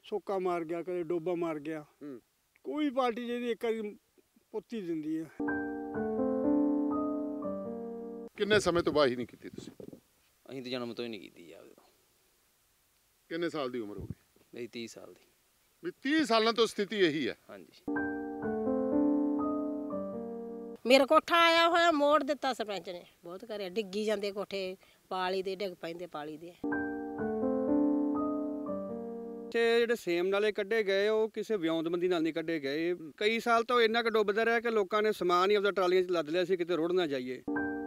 सोका मार गया, कदे डोबा मार गया। कोई पार्टी जी एक पुत्ती दिंदी है। किन्ने समय तो वाही नहीं की तुसीं? ਅਸੀਂ ਤਾਂ ਜਨਮ ਤੋਂ ਹੀ ਨਹੀਂ ਕੀਤੀ ਯਾਰ। किन्ने साल की उम्र हो गई? ਮੇਰੀ 30 ਸਾਲ ਦੀ। भी 30 सालों तो स्थिति यही है। ਹਾਂਜੀ। मेरा कोठा आया होया मोड़ दिता सरपंच ने, बहुत करे डिग्गी जाते कोठे, पाली दे डिग पैंदे पाली दे। ਜਿਹੜੇ ਸੇਮ ਨਾਲੇ ਕੱਢੇ ਗਏ ਉਹ ਕਿਸੇ ਵਿਉਂਤਬੰਦੀ ਨਾਲ ਨਹੀਂ ਕੱਢੇ ਗਏ। ਕਈ ਸਾਲ ਤੋਂ ਇੰਨਾ ਕੁ ਡੁੱਬਦਾ ਰਿਹਾ ਕਿ ਲੋਕਾਂ ਨੇ ਸਮਾਨ ਹੀ ਆਪਦਾ ਟਰਾਲੀਆਂ 'ਚ ਲੱਦ ਲਿਆ ਸੀ, ਕਿਤੇ ਰੁੜ ਨਾ ਜਾਈਏ।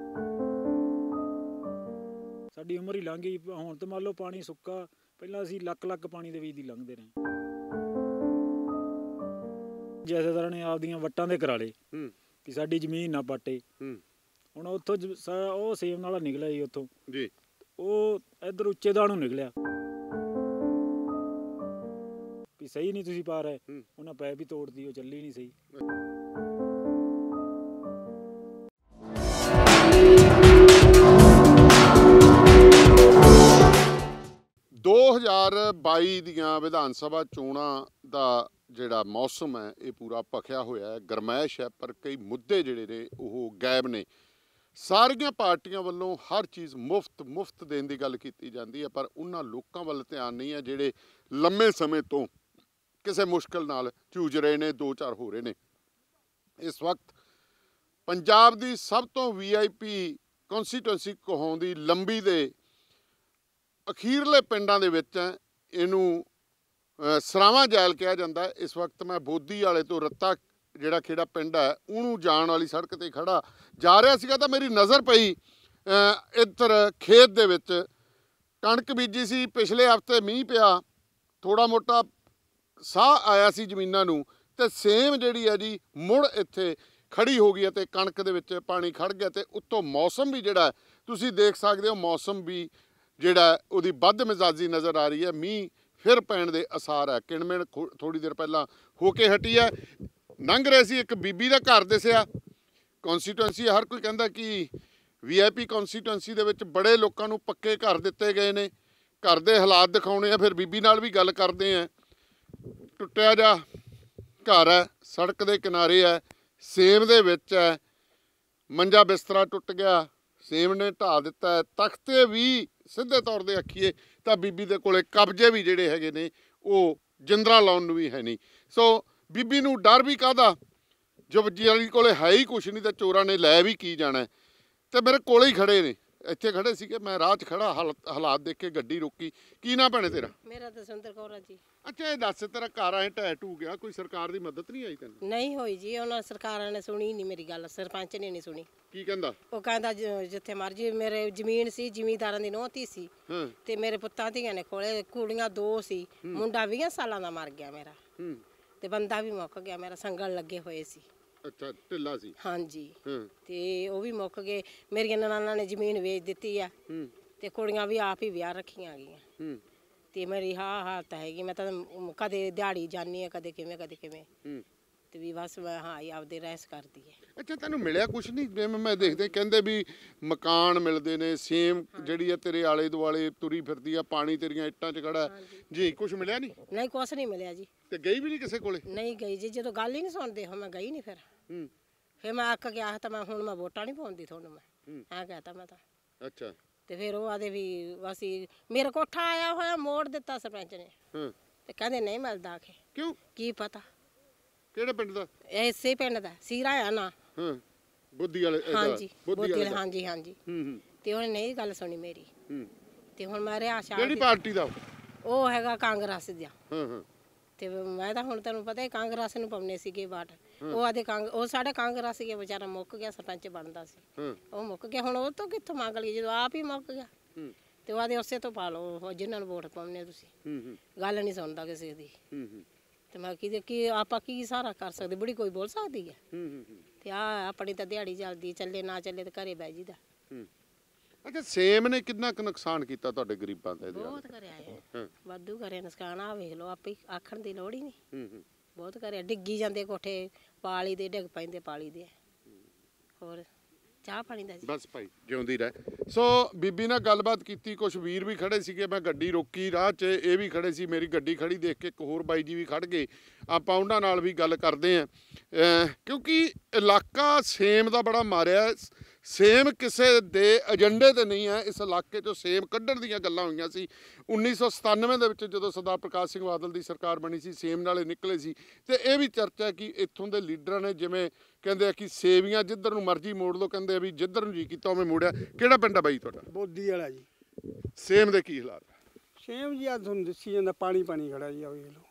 ਸਾਡੀ ਉਮਰ ਹੀ ਲੰਘ ਗਈ। ਹੁਣ ਤਾਂ ਮੰਨ ਲਓ ਪਾਣੀ ਸੁੱਕਾ, ਪਹਿਲਾਂ ਅਸੀਂ ਲੱਖ ਪਾਣੀ ਦੇ ਵਿੱਚ ਦੀ ਲੰਘਦੇ ਰਹੇ। ਜਥੇਦਾਰਾਂ ਨੇ ਆਪਦੀਆਂ ਵੱਟਾਂ ਦੇ ਕਰਾ ਲਏ ਕਿ ਸਾਡੀ ਜ਼ਮੀਨ ਨਾ ਪਾਟੇ। ਹੁਣ ਉੱਥੋਂ ਉਹ ਸੇਮ ਨਾਲਾ ਨਿਕਲਿਆ ਜੀ, ਉੱਥੋਂ ਜੀ ਉਹ ਇੱਧਰ ਉੱਚੇਦਾਰ ਨੂੰ ਨਿਕਲਿਆ ਵੀ ਸਹੀ ਨਹੀਂ ਤੁਸੀਂ ਪਾ ਰਹੇ। ਉਹਨਾਂ ਪੈਪ ਵੀ ਤੋੜਦੀ, ਉਹ ਚੱਲੀ ਨਹੀਂ ਸਹੀ। 2022 ਦੀਆਂ ਵਿਧਾਨ ਸਭਾ ਚੋਣਾਂ ਦਾ ਜਿਹੜਾ ਮੌਸਮ ਹੈ ਇਹ ਪੂਰਾ ਭਖਿਆ ਹੋਇਆ ਹੈ, ਗਰਮੈਸ਼ ਹੈ, ਪਰ ਕਈ ਮੁੱਦੇ ਜਿਹੜੇ ਨੇ ਉਹ ਗਾਇਬ ਨੇ। ਸਾਰੀਆਂ ਪਾਰਟੀਆਂ ਵੱਲੋਂ ਹਰ ਚੀਜ਼ ਮੁਫਤ ਦੇਣ ਦੀ ਗੱਲ ਕੀਤੀ ਜਾਂਦੀ ਹੈ, ਪਰ ਉਹਨਾਂ ਲੋਕਾਂ ਵੱਲ ਧਿਆਨ ਨਹੀਂ ਹੈ ਜਿਹੜੇ ਲੰਮੇ ਸਮੇਂ ਤੋਂ ਕਿਸੇ ਮੁਸ਼ਕਲ ਨਾਲ ਜੂਝ ਰਹੇ ਨੇ, 2-4 ਹੋ ਰਹੇ ਨੇ। ਇਸ ਵਕਤ ਪੰਜਾਬ ਦੀ ਸਭ ਤੋਂ VIP ਕੌਂਸਟੀਟੂਐਂਸੀ ਕਹਾਉਂਦੀ ਲੰਬੀ ਦੇ ਅਖੀਰਲੇ ਪਿੰਡਾਂ ਦੇ ਵਿੱਚ ਇਹਨੂੰ ਸਰਾਵਾਂ ਜੈਲ ਕਿਹਾ ਜਾਂਦਾ ਹੈ। ਇਸ ਵਕਤ ਮੈਂ ਬੋਦੀ ਵਾਲੇ ਤੋਂ ਰੱਤਾ ਜਿਹੜਾ ਖੇੜਾ ਪਿੰਡ ਹੈ ਉਹਨੂੰ ਜਾਣ ਵਾਲੀ ਸੜਕ 'ਤੇ ਖੜਾ ਜਾ ਰਿਹਾ ਸੀਗਾ ਤਾਂ ਮੇਰੀ ਨਜ਼ਰ ਪਈ ਇੱਧਰ ਖੇਤ ਦੇ ਵਿੱਚ ਕਣਕ ਬੀਜੀ ਸੀ। ਪਿਛਲੇ ਹਫ਼ਤੇ ਮੀਂਹ ਪਿਆ, ਥੋੜ੍ਹਾ ਮੋਟਾ ਸਾਹ ਆਇਆ ਸੀ ਜ਼ਮੀਨਾਂ ਨੂੰ, ਅਤੇ ਸੇਮ ਜਿਹੜੀ ਹੈ ਜੀ ਮੁੜ ਇੱਥੇ ਖੜੀ ਹੋ ਗਈ ਅਤੇ ਕਣਕ ਦੇ ਵਿੱਚ ਪਾਣੀ ਖੜ੍ਹ ਗਿਆ। ਅਤੇ ਉੱਤੋਂ ਮੌਸਮ ਵੀ ਜਿਹੜਾ ਤੁਸੀਂ ਦੇਖ ਸਕਦੇ ਹੋ, ਮੌਸਮ ਵੀ ਜਿਹੜਾ ਉਹਦੀ ਵੱਧ ਮਿਜ਼ਾਜੀ ਨਜ਼ਰ ਆ ਰਹੀ ਹੈ। ਮੀਂਹ ਫਿਰ ਪੈਣ ਦੇ ਅਸਾਰ ਹੈ। ਕਿਣਮਿਣ ਥੋੜ੍ਹੀ ਦੇਰ ਪਹਿਲਾਂ ਹੋ ਕੇ ਹਟੀ ਹੈ। ਲੰਘ ਰਹੇ ਸੀ, ਇੱਕ ਬੀਬੀ ਦਾ ਘਰ ਦਿਸਿਆ। ਕੌਂਸਟੀਟੂਐਂਸੀ ਹਰ ਕੋਈ ਕਹਿੰਦਾ ਕਿ VIP ਕੌਂਸਟੀਟੂਐਂਸੀ ਦੇ ਵਿੱਚ ਬੜੇ ਲੋਕਾਂ ਨੂੰ ਪੱਕੇ ਘਰ ਦਿੱਤੇ ਗਏ ਨੇ। ਘਰ ਦੇ ਹਾਲਾਤ ਦਿਖਾਉਣੇ ਆ, ਫਿਰ ਬੀਬੀ ਨਾਲ ਵੀ ਗੱਲ ਕਰਦੇ ਆ। ਟੁੱਟਿਆ ਜਿਹਾ ਘਰ ਹੈ, ਸੜਕ ਦੇ ਕਿਨਾਰੇ ਹੈ, ਸੇਮ ਦੇ ਵਿੱਚ ਹੈ, ਮੰਜਾ ਬਿਸਤਰਾ ਟੁੱਟ ਗਿਆ, ਸੇਮ ਨੇ ਢਾਹ ਦਿੱਤਾ ਹੈ। ਤਖਤੇ ਵੀ ਸਿੱਧੇ ਤੌਰ 'ਤੇ ਆਖੀਏ ਤਾਂ ਬੀਬੀ ਦੇ ਕੋਲੇ ਕਬਜ਼ੇ ਵੀ ਜਿਹੜੇ ਹੈਗੇ ਨੇ ਉਹ ਜਿੰਦਰਾ ਲਾਉਣ ਨੂੰ ਵੀ ਹੈ ਨਹੀਂ। ਸੋ ਬੀਬੀ ਨੂੰ ਡਰ ਵੀ ਕਾਹਦਾ, ਜਦ ਜਿਹਦੀ ਕੋਲੇ ਹੈ ਹੀ ਕੁਛ ਨਹੀਂ ਤਾਂ ਚੋਰਾਂ ਨੇ ਲੈ ਵੀ ਕੀ ਜਾਣਾ। ਅਤੇ ਮੇਰੇ ਕੋਲੇ ਹੀ ਖੜੇ ਨੇ, ਇੱਥੇ ਖੜੇ ਸੀਗੇ, ਮੈਂ ਰਾਹ 'ਚ ਖੜਾ ਹਾਲਾਤ ਦੇਖ ਕੇ ਗੱਡੀ ਰੋਕੀ। ਕੀ ਨਾਂ ਭੈਣੇ ਤੇਰਾ? ਮੇਰਾ ਤਾਂ ਸੁੰਦਰ ਕੌਰ ਆ ਜੀ। ਅੱਛਾ, ਇਹ ਦੱਸ, ਤੇਰਾ ਘਰ ਐਂ ਢਹਿ ਢੂ ਗਿਆ, ਕੋਈ ਸਰਕਾਰ ਦੀ ਮਦਦ ਨਹੀਂ ਆਈ ਤੈਨੂੰ? ਨਹੀਂ ਹੋਈ ਜੀ, ਉਹਨਾਂ ਸਰਕਾਰਾਂ ਨੇ ਸੁਣੀ ਨਹੀਂ ਮੇਰੀ ਗੱਲ, ਸਰਪੰਚ ਨੇ ਨਹੀਂ ਸੁਣੀ। ਕੀ ਕਹਿੰਦਾ? ਉਹ ਕਹਿੰਦਾ ਜਿੱਥੇ ਮਰਜੀ, ਮੇਰੇ ਜ਼ਮੀਨ ਸੀ, ਜ਼ਿਮੀਂਦਾਰਾਂ ਦੀ ਨੋਹਤੀ ਸੀ, ਤੇ ਮੇਰੇ ਪੁੱਤਾਂ ਧੀਆਂ ਨੇ ਖੋਲੇ, ਕੁੜੀਆਂ 2 ਸੀ, ਮੁੰਡਾ 20 ਸਾਲਾਂ ਦਾ ਮਰ ਗਿਆ ਮੇਰਾ, ਤੇ ਬੰਦਾ ਵੀ ਮੁੱਕ ਗਿਆ ਮੇਰਾ, ਸੰਗਲ ਲੱਗੇ ਹੋਏ ਸੀ। ਅੱਛਾ, ਢਿੱਲਾ ਸੀ? ਹਾਂਜੀ। ਤੇ ਉਹ ਵੀ ਮੁੱਕ ਗਏ। ਮੇਰੀਆਂ ਨਨਾਣਾਂ ਨੇ ਜ਼ਮੀਨ ਵੇਚ ਦਿੱਤੀ ਆ, ਤੇ ਕੁੜੀਆਂ ਵੀ ਆਪ ਹੀ ਵਿਆਹ ਰੱਖੀਆਂ ਗਈਆਂ। ਤੇ ਮੇਰੀ ਹਾਲਤ ਹੈਗੀ, ਮੈਂ ਤਾਂ ਕਦੇ ਦਿਹਾੜੀ ਜਾਂਦੀ ਆ, ਕਦੇ ਕਿਵੇਂ ਤੇ ਵੀ ਬਸ ਮੈਂ ਆਪਦੇ ਰਹਿਸ ਕਰਦੀ ਹੈ। ਅੱਛਾ, ਤੈਨੂੰ ਮਿਲਿਆ ਕੁਛ ਨਹੀਂ? ਜਿਵੇਂ ਮੈਂ ਦੇਖਦੇ ਕਹਿੰਦੇ ਵੀ ਮਕਾਨ ਮਿਲਦੇ ਨੇ, ਸੇਮ ਜਿਹੜੀ ਆ ਤੇਰੇ ਆਲੇ ਦੁਆਲੇ ਤੁਰੀ ਫਿਰਦੀ ਆ, ਪਾਣੀ ਤੇਰੀਆਂ ਇੱਟਾਂ 'ਚ ਖੜਾ ਜੀ, ਕੁਛ ਮਿਲਿਆ ਨਹੀਂ? ਨਹੀਂ, ਕੁਛ ਨਹੀਂ ਮਿਲਿਆ ਜੀ। ਤੇ ਗਈ ਵੀ ਨਹੀਂ ਕਿਸੇ ਕੋਲੇ? ਨਹੀਂ ਗਈ ਜੀ, ਜਦੋਂ ਗੱਲ ਹੀ ਨਹੀਂ ਸੁਣਦੇ ਹੋ ਮੈਂ ਗਈ ਨਹੀਂ। ਫਿਰ ਮੈਂ ਅੱਕ ਗਿਆ ਤਾਂ ਮੈਂ ਹੁਣ ਵੋਟਾਂ ਨਹੀਂ ਪਾਉਂਦੀ ਤੁਹਾਨੂੰ, ਮੈਂ ਐਂ ਕਹਿਤਾ ਮੈਂ ਤਾਂ। ਅੱਛਾ। ਤੇ ਫਿਰ ਉਹ ਆਦੇ ਵੀ ਅਸੀਂ ਮੇਰਾ ਕੋਠਾ ਆਇਆ ਹੋਇਆ ਮੋੜ ਦਿੱਤਾ ਸਰਪੰਚ ਨੇ, ਤੇ ਕਹਿੰਦੇ ਨਹੀਂ ਮਿਲਦਾ ਆਖੇ। ਕਿਉਂ? ਕੀ ਪਤਾ। ਕਿਹੜੇ ਪਿੰਡ ਦਾ? ਇਸੇ ਪਿੰਡ ਦਾ, ਸੀਰਾ ਆ ਨਾ। ਬੁੱਧੀ ਵਾਲੇ? ਹਾਂਜੀ, ਬੁੱਧੀ ਵਾਲੇ। ਹਾਂਜੀ। ਤੇ ਉਹਨੇ ਨਹੀਂ ਗੱਲ ਸੁਣੀ ਮੇਰੀ, ਤੇ ਹੁਣ ਮੈਂ ਰਿਹਾ ਸ਼ਾਇਦ। ਕਿਹੜੀ ਪਾਰਟੀ ਦਾ? ਉਹ ਹੈਗਾ ਕਾਂਗਰਸ ਦਾ। ਤੇ ਮੈਂ ਤਾਂ ਹੁਣ ਤੈਨੂੰ ਪਤਾ ਹੀ ਕਾਂਗਰਸ ਨੂੰ ਪਾਉਣੇ ਸੀਗੇ ਵਾਟ। ਉਹ ਸਾਡੇ ਕਾਂਗਰਸ ਹੀ ਵਿਚਾਰਾ ਮੁੱਕ ਗਿਆ, ਸਰਪੰਚ ਬਣਦਾ ਸੀ, ਉਹ ਮੁੱਕ ਗਿਆ। ਹੁਣ ਉਹ ਤੋਂ ਕਿੱਥੋਂ ਮੰਗ ਲਈਏ ਜਦੋਂ ਆਪ ਹੀ ਮੁੱਕ ਗਿਆ। ਤੇ ਉਹ ਆਦੇ ਉਸੇ ਤੋਂ ਪਾ ਲਓ ਜਿਨ੍ਹਾਂ ਨੂੰ ਵੋਟ ਪਾਉਣੇ ਤੁਸੀਂ। ਗੱਲ ਨਹੀਂ ਸੁਣਦਾ ਕਿਸੇ ਦੀ। ਤੇ ਮੈਂ ਕੀ ਆਪਾਂ ਕੀ ਸਾਰਾ ਕਰ ਸਕਦੇ, ਬੁੜੀ ਕੋਈ ਬੋਲ ਸਕਦੀ ਹੈ? ਤੇ ਆਪਣੀ ਤਾਂ ਦਿਹਾੜੀ ਚੱਲਦੀ, ਚੱਲੇ ਨਾ ਚੱਲੇ ਤੇ ਘਰੇ ਬਹਿ ਜੀਦਾ। ਅੱਛਾ, ਸੇਮ ਨੇ ਕਿੰਨਾ ਕੁ ਨੁਕਸਾਨ ਕੀਤਾ ਤੁਹਾਡੇ ਗਰੀਬਾਂ ਦਾ? ਬਹੁਤ ਕਰਿਆ ਹੈ, ਵਾਧੂ ਕਰਿਆ ਨੁਕਸਾਨ। ਆ ਵੇਖ ਲਓ, ਆਪੇ ਆਖਣ ਦੀ ਲੋੜ ਹੀ ਨਹੀਂ। ਬਹੁਤ ਕਰਿਆ, ਡਿੱਗੀ ਜਾਂਦੇ ਕੋਠੇ, ਪਾਲੀ ਦੇ ਡਿੱਗ ਪੈਂਦੇ ਪਾਲੀ ਦੇ। ਹੋਰ ਚਾਹ ਪਾਣੀ ਦਾ ਜੀ। ਬਸ ਭਾਈ ਜਿਉਂਦੀ ਰਹਿ। ਸੋ ਬੀਬੀ ਨਾਲ ਗੱਲਬਾਤ ਕੀਤੀ, ਕੁਝ ਵੀਰ ਵੀ ਖੜੇ ਸੀਗੇ, ਮੈਂ ਗੱਡੀ ਰੋਕੀ ਰਾਹ 'ਚ, ਇਹ ਵੀ ਖੜੇ ਸੀ, ਮੇਰੀ ਗੱਡੀ ਖੜੀ ਦੇਖ ਕੇ ਇੱਕ ਹੋਰ ਬਾਈ ਜੀ ਵੀ ਖੜ ਗਏ, ਆਪਾਂ ਉਹਨਾਂ ਨਾਲ ਵੀ ਗੱਲ ਕਰਦੇ ਹਾਂ ਕਿਉਂਕਿ ਇਲਾਕਾ ਸੇਮ ਦਾ ਬੜਾ ਮਾਰਿਆ। ਸੇਮ ਕਿਸੇ ਦੇ ਏਜੰਡੇ ਤੇ ਨਹੀਂ ਹੈ, ਇਸ ਇਲਾਕੇ 'ਚੋਂ ਸੇਮ ਕੱਢਣ ਦੀਆਂ ਗੱਲਾਂ ਹੋਈਆਂ ਸੀ 1997 ਦੇ ਵਿੱਚ ਜਦੋਂ ਸਰਦਾਰ ਪ੍ਰਕਾਸ਼ ਸਿੰਘ ਬਾਦਲ ਦੀ ਸਰਕਾਰ ਬਣੀ ਸੀ, ਸੇਮ ਨਾਲੇ ਨਿਕਲੇ ਸੀ। ਤੇ ਇਹ ਵੀ ਚਰਚਾ ਕਿ ਇੱਥੋਂ ਦੇ ਲੀਡਰਾਂ ਨੇ ਜਿਵੇਂ ਕਹਿੰਦੇ ਆ ਕਿ ਸੇਵੀਆਂ ਜਿੱਧਰ ਨੂੰ ਮਰਜ਼ੀ ਮੋੜ ਲਓ, ਕਹਿੰਦੇ ਆ ਵੀ ਜਿੱਧਰ ਨੂੰ ਜੀ ਕੀਤਾ ਉਵੇਂ ਮੋੜਿਆ। ਕਿਹੜਾ ਪਿੰਡ ਆ ਬਾਈ ਤੁਹਾਡਾ? ਬੋਦੀ ਵਾਲਾ ਜੀ। ਸੇਮ ਦੇ ਕੀ ਹਾਲਾਤ? ਸੇਮ ਜੀ ਆ ਤੁਹਾਨੂੰ ਦੱਸੀ ਜਾਂਦਾ, ਪਾਣੀ ਖੜਾ ਜੀ, ਆ ਵੇਖ ਲਓ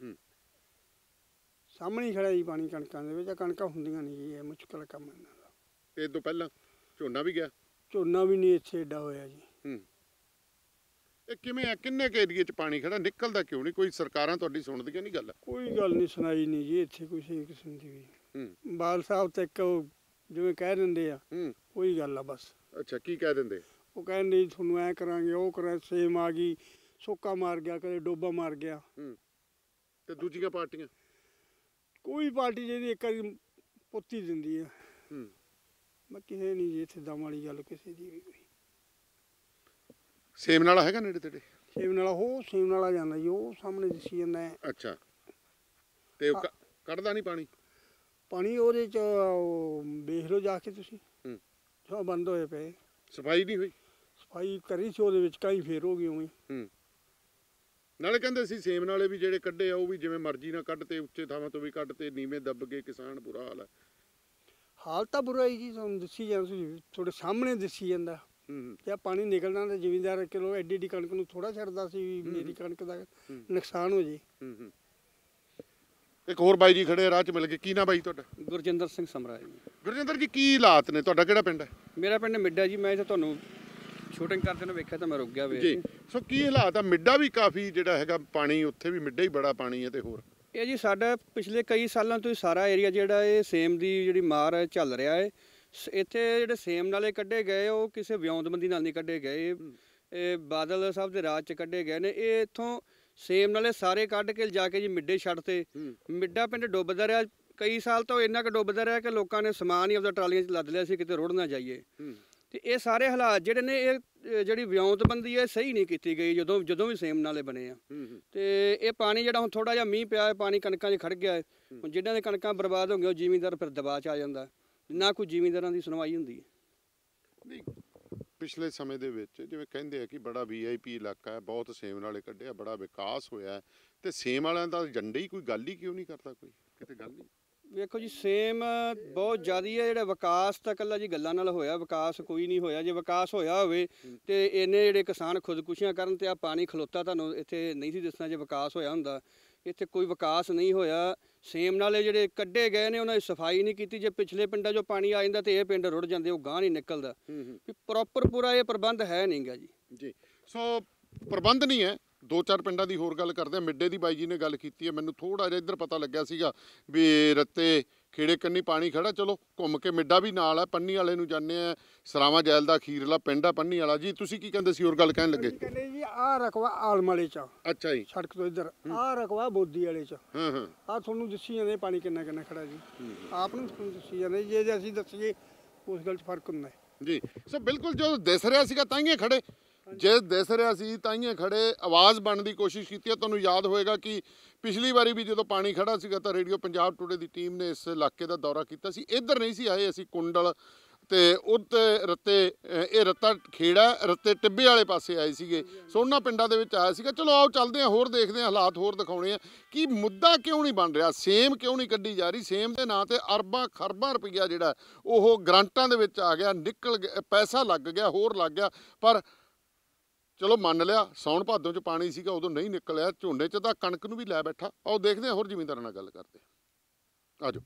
ਸਾਹਮਣੇ ਹੀ ਖੜਾ ਜੀ ਪਾਣੀ ਕਣਕਾਂ ਦੇ ਵਿੱਚ। ਕਣਕਾਂ ਹੁੰਦੀਆਂ ਨਹੀਂ ਜੀ, ਇਹ ਮੁਸ਼ਕਲ ਕੰਮ ਇਹਨਾਂ ਦਾ। ਤੇ ਇਹ ਤੋਂ ਪਹਿਲਾਂ ਝੋਨਾ ਵੀ ਗਿਆ? ਝੋਨਾ ਵੀ ਨਹੀਂ ਇੱਥੇ ਏਡਾ ਹੋਇਆ ਜੀ। ਇਹ ਕਿਵੇਂ ਆ, ਕਿੰਨੇ ਕੁ ਏਰੀਏ 'ਚ ਪਾਣੀ ਖੜਾ, ਨਿਕਲਦਾ ਕਿਉਂ ਨਹੀਂ? ਕੋਈ ਸਰਕਾਰਾਂ ਤੁਹਾਡੀ ਸੁਣਦੀਆਂ ਨਹੀਂ ਗੱਲ? ਕੋਈ ਗੱਲ ਨਹੀਂ ਸੁਣਾਈ ਨਹੀਂ ਜੀ ਇੱਥੇ ਕਿਸੇ ਕਿਸਮ ਦੀ ਵੀ। ਬਾਲ ਸਾਹਿਬ ਤੇ ਇੱਕ ਜਿਵੇਂ ਕਹਿ ਦਿੰਦੇ ਆ, ਉਹੀ ਗੱਲ ਆ ਬਸ। ਅੱਛਾ, ਕੀ ਕਹਿ ਦਿੰਦੇ? ਉਹ ਕਹਿੰਦੇ ਤੁਹਾਨੂੰ ਐ ਕਰਾਂਗੇ, ਉਹ ਕਰਾਂ, ਸੇਮ ਆ ਗਈ, ਸੋਕਾ ਮਾਰ ਗਿਆ, ਕਦੇ ਡੋਬਾ ਮਾਰ ਗਿਆ। ਤੇ ਦੂਜੀਆਂ ਪਾਰਟੀਆਂ? ਕੋਈ ਪਾਰਟੀ ਜਿਹੜੀ ਇੱਕ ਵਾਰੀ ਪੁੱਤੀ ਦਿੰਦੀ ਆ, ਬਾਕੀ ਹੈ ਨਹੀਂ ਜੀ ਇੱਥੇ ਦਮ ਵਾਲੀ ਗੱਲ ਕਿਸੇ ਦੀ ਵੀ ਕੋਈ। ਸੇਮ ਨਾਲਾ ਹੈਗਾ ਨੇੜੇ ਤੇੜੇ? ਸੇਮ ਨਾਲਾ, ਉਹ ਸੇਮ ਨਾਲਾ ਜਾਂਦਾ ਜੀ, ਉਹ ਸਾਹਮਣੇ ਦਿਸੀ ਜਾਂਦਾ ਹੈ। ਅੱਛਾ, ਤੇ ਉਹ ਕੱਢਦਾ ਨਹੀਂ ਪਾਣੀ? ਪਾਣੀ ਉਹਦੇ ਚ ਵੇਖ ਲਓ ਜਾ ਕੇ ਤੁਸੀਂ, ਜੋ ਬੰਦ ਹੋਏ ਪਏ। ਸਫਾਈ ਨਹੀਂ ਹੋਈ? ਸਫਾਈ ਕਰੀ ਸੀ ਉਹਦੇ ਵਿੱਚ, ਕਈ ਫੇਰ ਹੋ ਗਈ ਉਵੇਂ। ਨਾਲੇ ਕਹਿੰਦੇ ਸੀ ਸੇਮ ਨਾਲੇ ਵੀ ਜਿਹੜੇ ਕੱਢੇ ਆ ਉਹ ਵੀ ਜਿਵੇਂ ਮਰਜ਼ੀ ਨਾਲ ਕੱਢ ਤੇ, ਉੱਚੇ ਥਾਵਾਂ ਤੋਂ ਵੀ ਕੱਢ ਤੇ, ਨੀਵੇਂ ਦੱਬ ਗਏ, ਕਿਸਾਨ ਬੁਰਾ ਹਾਲ ਹੈ। ਹਾਲ ਤਾਂ ਬੁਰਾ ਹੀ ਜੀ, ਤੁਹਾਨੂੰ ਦੱਸੀ ਜਾਂਦਾ, ਤੁਸੀਂ ਤੁਹਾਡੇ ਸਾਹਮਣੇ ਦਿਸੀ ਜਾਂਦਾ। ਜੇ ਪਾਣੀ ਨਿਕਲਣਾ ਤਾਂ ਜ਼ਿਮੀਂਦਾਰ ਕਿਲੋ ਐਡੀ ਐਡੀ ਕਣਕ ਨੂੰ ਥੋੜਾ ਛੱਡਦਾ ਸੀ ਵੀ ਮੇਰੀ ਕਣਕ ਦਾ ਨੁਕਸਾਨ ਹੋ ਜੇ। ਇੱਕ ਹੋਰ ਬਾਈ ਜੀ ਖੜੇ ਰਾਹ 'ਚ ਮਿਲ ਗਏ, ਕੀ ਨਾ ਬਾਈ ਤੁਹਾਡਾ? ਗੁਰਜਿੰਦਰ ਸਿੰਘ ਸਮਰਾ ਜੀ। ਗੁਰਜਿੰਦਰ ਜੀ, ਕੀ ਹਾਲਾਤ ਨੇ? ਤੁਹਾਡਾ ਕਿਹੜਾ ਪਿੰਡ ਹੈ? ਮੇਰਾ ਪਿੰਡ ਮਿੱਡਾ ਜੀ। ਮੈਂ ਤੁਹਾਨੂੰ ਸ਼ੂਟਿੰਗ ਕਰਦੇ ਨੂੰ ਵੇਖਿਆ ਤਾਂ ਮੈਂ ਰੁਕ ਗਿਆ ਵੇਖ ਜੀ। ਸੋ ਕੀ ਹਾਲਾਤ ਆ? ਮਿੱਡਾ ਵੀ ਕਾਫੀ ਜਿਹੜਾ ਹੈਗਾ ਪਾਣੀ, ਉੱਥੇ ਵੀ ਮਿੱਡਾ ਹੀ ਬੜਾ ਪਾਣੀ ਹੈ। ਤੇ ਹੋਰ ਇਹ ਜੀ ਸਾਡਾ ਪਿਛਲੇ ਕਈ ਸਾਲਾਂ ਤੋਂ ਸਾਰਾ ਏਰੀਆ ਜਿਹੜਾ ਇਹ ਸੇਮ ਦੀ ਜਿਹੜੀ ਮਾਰ ਹੈ ਚੱਲ ਰਿਹਾ ਹੈ। ਇੱਥੇ ਜਿਹੜੇ ਸੇਮ ਨਾਲੇ ਕੱਢੇ ਗਏ ਉਹ ਕਿਸੇ ਵਿਉਂਤਬੰਦੀ ਨਾਲ ਨਹੀਂ ਕੱਢੇ ਗਏ, ਇਹ ਬਾਦਲ ਸਾਹਿਬ ਦੇ ਰਾਜ 'ਚ ਕੱਢੇ ਗਏ ਨੇ। ਇਹ ਇੱਥੋਂ ਸੇਮ ਨਾਲੇ ਸਾਰੇ ਕੱਢ ਕੇ ਜਾ ਕੇ ਜੀ ਮਿੱਡੇ ਛੱਡਤੇ। ਮਿੱਡਾ ਪਿੰਡ ਡੁੱਬਦਾ ਰਿਹਾ ਕਈ ਸਾਲ ਤੋਂ, ਇੰਨਾ ਕੁ ਡੁੱਬਦਾ ਰਿਹਾ ਕਿ ਲੋਕਾਂ ਨੇ ਸਮਾਨ ਹੀ ਆਪਦਾ ਟਰਾਲੀਆਂ 'ਚ ਲੱਦ ਲਿਆ ਸੀ ਕਿਤੇ ਰੁੜ ਨਾ ਜਾਈਏ। ਤੇ ਇਹ ਸਾਰੇ ਹਾਲਾਤ ਜਿਹੜੇ ਨੇ, ਇਹ ਜਿਹੜੀ ਵਿਉਂਤਬੰਦੀ ਹੈ ਸਹੀ ਨਹੀਂ ਕੀਤੀ ਗਈ ਜਦੋਂ ਵੀ ਸੇਮ ਨਾਲੇ ਬਣੇ ਆ। ਤੇ ਇਹ ਪਾਣੀ ਜਿਹੜਾ ਹੁਣ ਥੋੜਾ ਜਿਹਾ ਮੀਂਹ ਪਿਆ, ਪਾਣੀ ਕਣਕਾਂ 'ਚ ਖੜ ਗਿਆ ਹੈ। ਹੁਣ ਜਿਨ੍ਹਾਂ ਦੇ ਕਣਕਾਂ ਬਰਬਾਦ ਹੋ ਗਈਆਂ ਉਹ ਜ਼ਿਮੀਂਦਾਰ ਫਿਰ ਦਬਾਅ 'ਚ ਆ ਜਾਂਦਾ, ਨਾ ਕੋਈ ਜ਼ਿਮੀਂਦਾਰਾਂ ਦੀ ਸੁਣਵਾਈ ਹੁੰਦੀ ਹੈ। ਨਹੀਂ, ਪਿਛਲੇ ਸਮੇਂ ਦੇ ਵਿੱਚ ਜਿਵੇਂ ਕਹਿੰਦੇ ਆ ਕਿ ਬੜਾ VIP ਇਲਾਕਾ ਹੈ, ਬਹੁਤ ਸੇਮ ਨਾਲੇ ਕੱਢਿਆ, ਬੜਾ ਵਿਕਾਸ ਹੋਇਆ, ਤੇ ਸੇਮ ਵਾਲਿਆਂ ਦਾ ਏਜੰਡਾ ਹੀ ਕੋਈ ਗੱਲ ਹੀ ਕਿਉਂ ਨਹੀਂ ਕਰਦਾ? ਕੋਈ ਕਿਤੇ ਗੱਲ ਨਹੀਂ? ਵੇਖੋ ਜੀ, ਸੇਮ ਬਹੁਤ ਜ਼ਿਆਦਾ ਹੈ। ਜਿਹੜਾ ਵਿਕਾਸ ਤਾਂ ਇਕੱਲਾ ਜੀ ਗੱਲਾਂ ਨਾਲ ਹੋਇਆ, ਵਿਕਾਸ ਕੋਈ ਨਹੀਂ ਹੋਇਆ। ਜੇ ਵਿਕਾਸ ਹੋਇਆ ਹੋਵੇ ਤੇ ਇਹਨੇ ਜਿਹੜੇ ਕਿਸਾਨ ਖੁਦਕੁਸ਼ੀਆਂ ਕਰਨ ਤੇ ਆ ਪਾਣੀ ਖਲੋਤਾ ਤੁਹਾਨੂੰ ਇੱਥੇ ਨਹੀਂ ਸੀ ਦਿਸਣਾ। ਜੇ ਵਿਕਾਸ ਹੋਇਆ ਹੁੰਦਾ, ਇੱਥੇ ਕੋਈ ਵਿਕਾਸ ਨਹੀਂ ਹੋਇਆ। ਸੇਮ ਨਾਲੇ ਜਿਹੜੇ ਕੱਢੇ ਗਏ ਨੇ ਉਹਨਾਂ ਦੀ ਸਫਾਈ ਨਹੀਂ ਕੀਤੀ। ਜੇ ਪਿਛਲੇ ਪਿੰਡਾਂ 'ਚੋਂ ਪਾਣੀ ਆ ਜਾਂਦਾ ਤੇ ਇਹ ਪਿੰਡ ਰੁੜ ਜਾਂਦੇ, ਉਹ ਗਾਂਹ ਨਹੀਂ ਨਿਕਲਦਾ। ਵੀ ਪ੍ਰੋਪਰ ਪੂਰਾ ਇਹ ਪ੍ਰਬੰਧ ਹੈ ਨਹੀਂ ਗਾ ਜੀ। ਸੋ ਪ੍ਰਬੰਧ ਨਹੀਂ ਹੈ। ਦੋ ਚਾਰ ਪਿੰਡਾਂ ਦੀ ਹੋਰ ਗੱਲ ਕਰਦੇ ਆ। ਮਿੱਡੇ ਦੀ ਬਾਈ ਜੀ ਨੇ ਗੱਲ ਕੀਤੀ ਹੈ, ਮੈਨੂੰ ਥੋੜਾ ਜਿਹਾ ਇੱਧਰ ਪਤਾ ਲੱਗਿਆ ਸੀਗਾ ਵੀ ਰੱਤੇ ਖੇੜੇ ਕੰਨੀ ਪਾਣੀ ਖੜਾ। ਚਲੋ ਘੁੰਮ ਕੇ ਮਿੱਡਾ ਵੀ ਨਾਲ ਹੈ, ਪੰਨੀ ਵਾਲੇ ਨੂੰ ਜਾਂਦੇ ਆ, ਸਰਾਵਾਂ ਜੈਲ ਦਾ ਅਖੀਰਲਾ ਪਿੰਡ ਆ ਪੰਨੀ ਵਾਲਾ। ਜੀ ਤੁਸੀਂ ਕੀ ਕਹਿੰਦੇ ਸੀ, ਹੋਰ ਗੱਲ ਕਹਿਣ ਲੱਗੇ? ਕਹਿੰਦੇ ਜੀ ਆਹ ਰਕਵਾ ਆਲਮ ਵਾਲੇ 'ਚ। ਅੱਛਾ ਜੀ। ਸੜਕ ਤੋਂ ਇੱਧਰ ਆਹ ਰਕਵਾ ਬੋਦੀ ਵਾਲੇ 'ਚ। ਆਹ ਤੁਹਾਨੂੰ ਦੱਸੀ ਜਾਂਦੇ ਪਾਣੀ ਕਿੰਨਾ ਕਿੰਨਾ ਖੜਾ ਜੀ। ਆਪ ਨੂੰ ਤੁਹਾਨੂੰ ਦੱਸੀ ਜਾਂਦੇ, ਜੇ ਅਸੀਂ ਦੱਸੀਏ ਉਸ ਗੱਲ 'ਚ ਫਰਕ ਹੁੰਦਾ ਜੀ। ਸੋ ਬਿਲਕੁਲ ਜੋ ਦਿਸ ਰਿਹਾ ਸੀਗਾ ਤਾਂਹੀਏ ਖੜੇ, ਜੇ ਦਿਸ ਰਿਹਾ ਸੀ ਤਾਂਹੀਏ ਖੜੇ, ਆਵਾਜ਼ ਬਣਨ ਦੀ ਕੋਸ਼ਿਸ਼ ਕੀਤੀ ਹੈ। ਤੁਹਾਨੂੰ ਯਾਦ ਹੋਏਗਾ ਕਿ ਪਿਛਲੀ ਵਾਰੀ ਵੀ ਜਦੋਂ ਪਾਣੀ ਖੜਾ ਸੀਗਾ ਤਾਂ ਰੇਡੀਓ ਪੰਜਾਬ ਟੂਡੇ ਦੀ ਟੀਮ ਨੇ ਇਸ ਇਲਾਕੇ ਦਾ ਦੌਰਾ ਕੀਤਾ ਸੀ। ਇੱਧਰ ਨਹੀਂ ਸੀ ਆਏ ਅਸੀਂ, ਕੁੰਡਲ ਤੇ ਉੱਤੇ ਰੱਤੇ, ਇਹ ਰੱਤਾ ਖੇੜਾ ਰੱਤੇ ਟਿੱਬੇ ਵਾਲੇ ਪਾਸੇ ਆਏ ਸੀਗੇ। ਸੋ ਉਹਨਾਂ ਪਿੰਡਾਂ ਦੇ ਵਿੱਚ ਆਇਆ ਸੀਗਾ। ਚਲੋ ਆਓ ਚੱਲਦੇ ਹਾਂ, ਹੋਰ ਦੇਖਦੇ ਹਾਂ, ਹਾਲਾਤ ਹੋਰ ਦਿਖਾਉਣੇ ਆ ਕਿ ਮੁੱਦਾ ਕਿਉਂ ਨਹੀਂ ਬਣ ਰਿਹਾ, ਸੇਮ ਕਿਉਂ ਨਹੀਂ ਕੱਢੀ ਜਾ ਰਹੀ। ਸੇਮ ਦੇ ਨਾਂ ਤੇ ਅਰਬਾਂ ਖਰਬਾਂ ਰੁਪਈਆ ਜਿਹੜਾ ਉਹ ਗ੍ਰਾਂਟਾਂ ਦੇ ਵਿੱਚ ਆ ਗਿਆ, ਨਿਕਲ ਗਿਆ, ਪੈਸਾ ਲੱਗ ਗਿਆ, ਹੋਰ ਲੱਗ ਗਿਆ। ਪਰ ਚਲੋ ਮੰਨ ਲਿਆ, ਸਾਉਣ ਭਾਦੋਂ 'ਚ ਪਾਣੀ ਸੀਗਾ ਉਦੋਂ ਨਹੀਂ ਨਿਕਲਿਆ, ਝੋਨੇ 'ਚ ਤਾਂ ਕਣਕ ਨੂੰ ਵੀ ਲੈ ਬੈਠਾ। ਆਓ ਦੇਖਦੇ ਹਾਂ, ਹੋਰ ਜ਼ਿਮੀਂਦਾਰਾਂ ਨਾਲ ਗੱਲ ਕਰਦੇ ਹਾਂ। ਆ ਜਾਓ।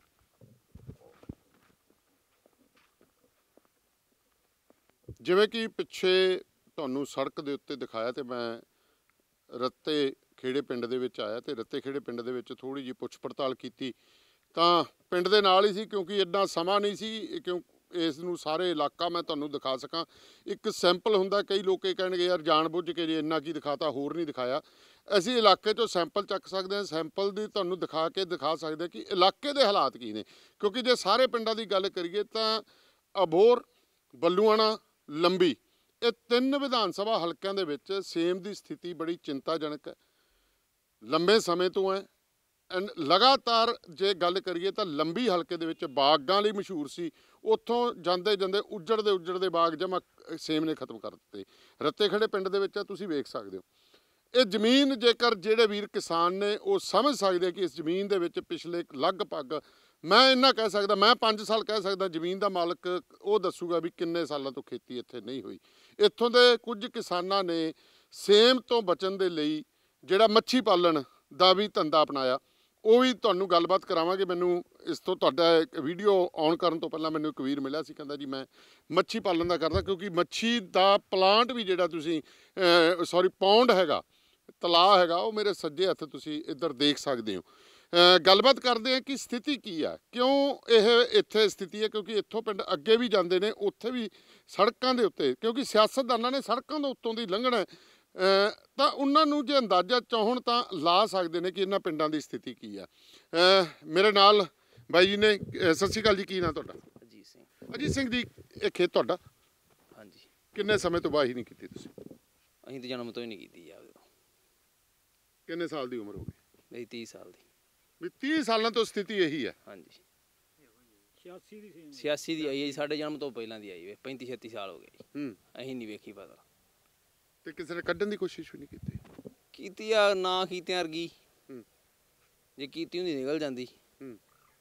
ਜਿਵੇਂ ਕਿ ਪਿੱਛੇ ਤੁਹਾਨੂੰ ਸੜਕ ਦੇ ਉੱਤੇ ਦਿਖਾਇਆ, ਤੇ ਮੈਂ ਰੱਤੇ ਖੇੜੇ ਪਿੰਡ ਦੇ ਵਿੱਚ ਆਇਆ, ਤੇ ਰੱਤੇ ਖੇੜੇ ਪਿੰਡ ਦੇ ਵਿੱਚ ਥੋੜ੍ਹੀ ਜਿਹੀ ਪੁੱਛ ਪੜਤਾਲ ਕੀਤੀ ਤਾਂ ਪਿੰਡ ਦੇ ਨਾਲ ਹੀ ਸੀ, ਕਿਉਂਕਿ ਇੰਨਾ ਸਮਾਂ ਨਹੀਂ ਸੀ ਕਿਉਂ ਇਸ ਨੂੰ ਸਾਰੇ ਇਲਾਕਾ ਮੈਂ ਤੁਹਾਨੂੰ ਦਿਖਾ ਸਕਾਂ। ਇੱਕ ਸੈਂਪਲ ਹੁੰਦਾ, ਕਈ ਲੋਕ ਇਹ ਕਹਿਣਗੇ ਯਾਰ ਜਾਣ ਬੁੱਝ ਕੇ ਜੇ ਇੰਨਾ ਕੀ ਦਿਖਾਤਾ, ਹੋਰ ਨਹੀਂ ਦਿਖਾਇਆ। ਅਸੀਂ ਇਲਾਕੇ 'ਚੋਂ ਸੈਂਪਲ ਚੱਕ ਸਕਦੇ ਹਾਂ, ਸੈਂਪਲ ਦੀ ਤੁਹਾਨੂੰ ਦਿਖਾ ਸਕਦੇ ਹਾਂ ਕਿ ਇਲਾਕੇ ਦੇ ਹਾਲਾਤ ਕੀ ਨੇ। ਕਿਉਂਕਿ ਜੇ ਸਾਰੇ ਪਿੰਡਾਂ ਦੀ ਗੱਲ ਕਰੀਏ ਤਾਂ ਅਬੋਹਰ ਬੱਲੂਆਣਾ, ਲੰਬੀ, ਇਹ 3 ਵਿਧਾਨ ਸਭਾ ਹਲਕਿਆਂ ਦੇ ਵਿੱਚ ਸੇਮ ਦੀ ਸਥਿਤੀ ਬੜੀ ਚਿੰਤਾਜਨਕ ਹੈ, ਲੰਬੇ ਸਮੇਂ ਤੋਂ ਹੈ। ਐਂਡ ਲਗਾਤਾਰ ਜੇ ਗੱਲ ਕਰੀਏ ਤਾਂ ਲੰਬੀ ਹਲਕੇ ਦੇ ਵਿੱਚ ਬਾਗਾਂ ਲਈ ਮਸ਼ਹੂਰ ਸੀ, ਉੱਥੋਂ ਜਾਂਦੇ ਜਾਂਦੇ ਉੱਜੜਦੇ ਬਾਗ ਜਮਾ ਸੇਮ ਨੇ ਖਤਮ ਕਰ ਦਿੱਤੇ। ਰੱਤੇ ਖੜੇ ਪਿੰਡ ਦੇ ਵਿੱਚ ਤੁਸੀਂ ਵੇਖ ਸਕਦੇ ਹੋ। ਇਹ ਜ਼ਮੀਨ ਜੇਕਰ ਜਿਹੜੇ ਵੀਰ ਕਿਸਾਨ ਨੇ ਉਹ ਸਮਝ ਸਕਦੇ ਕਿ ਇਸ ਜ਼ਮੀਨ ਦੇ ਵਿੱਚ ਪਿਛਲੇ ਲਗਭਗ ਮੈਂ ਇੰਨਾ ਕਹਿ ਸਕਦਾ, ਮੈਂ 5 ਸਾਲ ਕਹਿ ਸਕਦਾ, ਜ਼ਮੀਨ ਦਾ ਮਾਲਕ ਉਹ ਦੱਸੂਗਾ ਵੀ ਕਿੰਨੇ ਸਾਲਾਂ ਤੋਂ ਖੇਤੀ ਇੱਥੇ ਨਹੀਂ ਹੋਈ। ਇੱਥੋਂ ਦੇ ਕੁਝ ਕਿਸਾਨਾਂ ਨੇ ਸੇਮ ਤੋਂ ਬਚਣ ਦੇ ਲਈ ਜਿਹੜਾ ਮੱਛੀ ਪਾਲਣ ਦਾ ਵੀ ਧੰਦਾ ਅਪਣਾਇਆ, ਉਹ ਵੀ ਤੁਹਾਨੂੰ ਗੱਲਬਾਤ ਕਰਾਵਾਂਗੇ। ਮੈਨੂੰ ਇਸ ਤੋਂ ਤੁਹਾਡਾ ਵੀਡੀਓ ਆਨ ਕਰਨ ਤੋਂ ਪਹਿਲਾਂ ਮੈਨੂੰ ਇੱਕ ਵੀਰ ਮਿਲਿਆ ਸੀ, ਕਹਿੰਦਾ ਜੀ ਮੈਂ ਮੱਛੀ ਪਾਲਣ ਦਾ ਕਰਦਾ, ਕਿਉਂਕਿ ਮੱਛੀ ਦਾ ਪਲਾਂਟ ਵੀ ਜਿਹੜਾ ਤੁਸੀਂ ਪੌਂਡ ਹੈਗਾ, ਤਲਾਅ ਹੈਗਾ, ਉਹ ਮੇਰੇ ਸੱਜੇ ਹੱਥ ਤੁਸੀਂ ਇੱਧਰ ਦੇਖ ਸਕਦੇ ਹੋ। ਗੱਲਬਾਤ ਕਰਦੇ ਹਾਂ ਕਿ ਸਥਿਤੀ ਕੀ ਆ, ਕਿਉਂ ਇਹ ਇੱਥੇ ਸਥਿਤੀ ਹੈ, ਕਿਉਂਕਿ ਇੱਥੋਂ ਪਿੰਡ ਅੱਗੇ ਵੀ ਜਾਂਦੇ ਨੇ, ਉੱਥੇ ਵੀ ਸੜਕਾਂ ਦੇ ਉੱਤੇ, ਕਿਉਂਕਿ ਸਿਆਸਤਦਾਨਾਂ ਨੇ ਸੜਕਾਂ ਦੇ ਉੱਤੋਂ ਦੀ ਲੰਘਣਾ ਤਾਂ ਉਹਨਾਂ ਨੂੰ ਜੇ ਅੰਦਾਜ਼ਾ ਚਾਹਣ ਤਾਂ ਲਾ ਸਕਦੇ ਨੇ ਕਿ ਇਹਨਾਂ ਪਿੰਡਾਂ ਦੀ ਸਥਿਤੀ ਕੀ ਆ। ਮੇਰੇ ਨਾਲ ਬਾਈ ਜੀ ਨੇ, ਸਤਿ ਸ਼੍ਰੀ ਅਕਾਲ ਜੀ, ਕੀ ਨਾਂ ਤੁਹਾਡਾ? ਅਜੀਤ ਸਿੰਘ। ਅਜੀਤ ਸਿੰਘ ਜੀ, ਇਹ ਖੇਤ ਤੁਹਾਡਾ? ਹਾਂਜੀ। ਕਿੰਨੇ ਸਮੇਂ ਤੋਂ ਵਾਹੀ ਨਹੀਂ ਕੀਤੀ ਤੁਸੀਂ? ਅਸੀਂ ਤਾਂ ਜਨਮ ਤੋਂ ਹੀ ਨਹੀਂ ਕੀਤੀ ਆਪਦੇ ਤੋਂ। ਕਿੰਨੇ ਸਾਲ ਦੀ ਉਮਰ ਹੋ ਗਈ? ਮੇਰੀ 30 ਸਾਲ ਦੀ। ਵੀ 30 ਸਾਲਾਂ ਤੋਂ ਸਥਿਤੀ ਇਹੀ ਹੈ? ਹਾਂਜੀ। 86 ਦੀ ਸੇਮ 86 ਦੀ ਆਈ ਹੈ ਜੀ, ਸਾਡੇ ਜਨਮ ਤੋਂ ਪਹਿਲਾਂ ਦੀ ਆਈ ਵੇ, 35-36 ਸਾਲ ਹੋ ਗਏ ਜੀ। ਹੂੰ। ਅਸੀਂ ਨਹੀਂ ਵੇਖੀ ਪਤਾ ਤੇ ਕਿਸੇ ਨੇ ਕੱਢਣ ਦੀ ਕੋਸ਼ਿਸ਼ ਵੀ ਨਹੀਂ ਕੀਤੀ? ਕੀਤੀ ਆ, ਨਾ ਕੀਤਿਆਂ ਵਰਗੀ। ਹੂੰ। ਜੇ ਕੀਤੀ ਹੁੰਦੀ ਨਿਕਲ ਜਾਂਦੀ। ਹੂੰ।